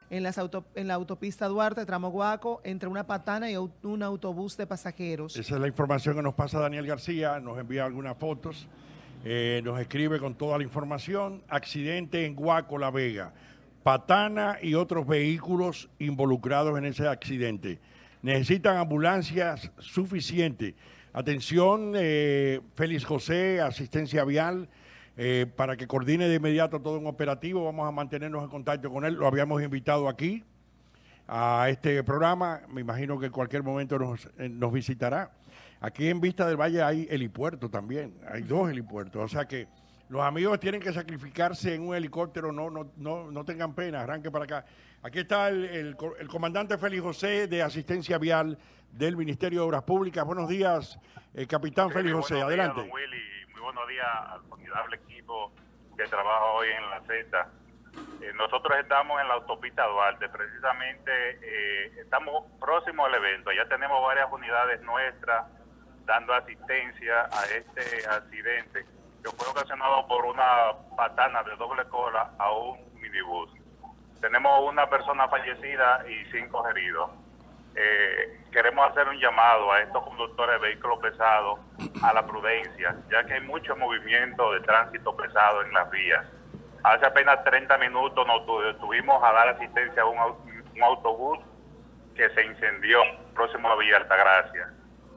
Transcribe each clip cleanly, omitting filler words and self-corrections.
en la autopista Duarte, tramo Guaco, entre una patana y un autobús de pasajeros. Esa es la información que nos pasa Daniel García, nos envía algunas fotos, nos escribe con toda la información. Accidente en Guaco, La Vega. Patana y otros vehículos involucrados en ese accidente. Necesitan ambulancias suficientes. Atención, Félix José, asistencia vial, para que coordine de inmediato todo un operativo. Vamos a mantenernos en contacto con él. Lo habíamos invitado aquí a este programa. Me imagino que en cualquier momento nos visitará. Aquí en Vista del Valle hay helipuerto también. Hay 2 helipuertos. O sea que los amigos tienen que sacrificarse en un helicóptero. No tengan pena. Arranque para acá. Aquí está el comandante Félix José de Asistencia Vial del Ministerio de Obras Públicas. Buenos días, capitán Félix José. Adelante. Días, don Willy. Muy buenos días al formidable equipo que trabaja hoy en la Z. Nosotros estamos en la autopista Duarte, precisamente estamos próximos al evento. Ya tenemos varias unidades nuestras dando asistencia a este accidente que fue ocasionado por una patana de doble cola a un minibús. Tenemos una persona fallecida y 5 heridos. Queremos hacer un llamado a estos conductores de vehículos pesados a la prudencia, ya que hay mucho movimiento de tránsito pesado en las vías. Hace apenas 30 minutos nos tuvimos a dar asistencia a un autobús que se incendió próximo a Villa Altagracia.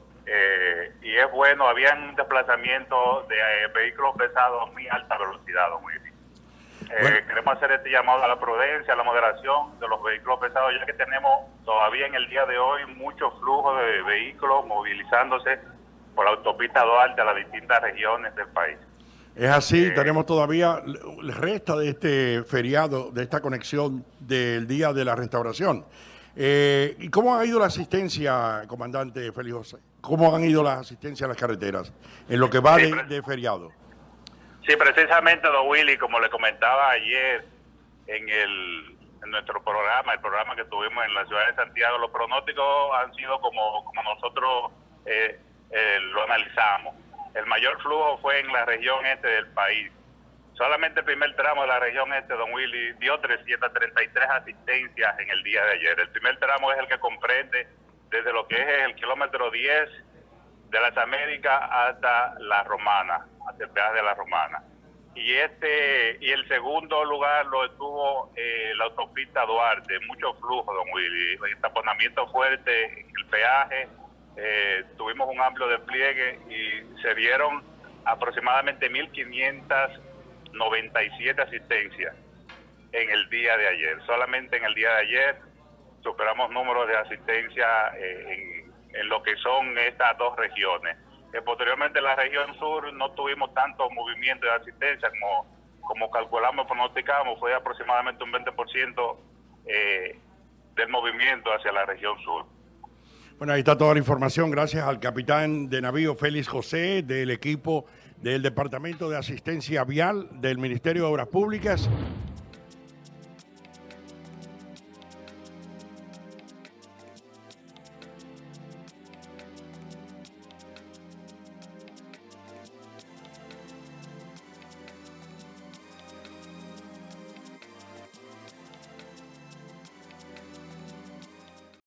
Y es bueno, había un desplazamiento de vehículos pesados a muy alta velocidad, don Willy. Queremos hacer este llamado a la prudencia, a la moderación de los vehículos pesados, ya que tenemos todavía en el día de hoy mucho flujo de vehículos movilizándose por la autopista Duarte a las distintas regiones del país. Es así, tenemos todavía, resta de este feriado, de esta conexión del Día de la Restauración. ¿Y cómo ha ido la asistencia, comandante Félix José? ¿Cómo han ido las asistencias a las carreteras en lo que va de feriado? Sí, precisamente, don Willy, como le comentaba ayer en nuestro programa, el programa que tuvimos en la ciudad de Santiago, los pronósticos han sido como nosotros lo analizamos. El mayor flujo fue en la región este del país. Solamente el primer tramo de la región este, don Willy, dio 333 asistencias en el día de ayer. El primer tramo es el que comprende desde lo que es el kilómetro 10 de las Américas hasta La Romana, hasta el peaje de La Romana. Y el segundo lugar lo estuvo la autopista Duarte, mucho flujo, don Willy, taponamiento fuerte en el peaje. Tuvimos un amplio despliegue y se dieron aproximadamente 1.597 asistencias en el día de ayer. Solamente en el día de ayer superamos números de asistencia en lo que son estas 2 regiones. Posteriormente en la región sur no tuvimos tanto movimiento de asistencia como calculamos, pronosticamos, fue aproximadamente un 20% del movimiento hacia la región sur. Bueno, ahí está toda la información, gracias al capitán de navío Félix José, del equipo del Departamento de Asistencia Vial del Ministerio de Obras Públicas.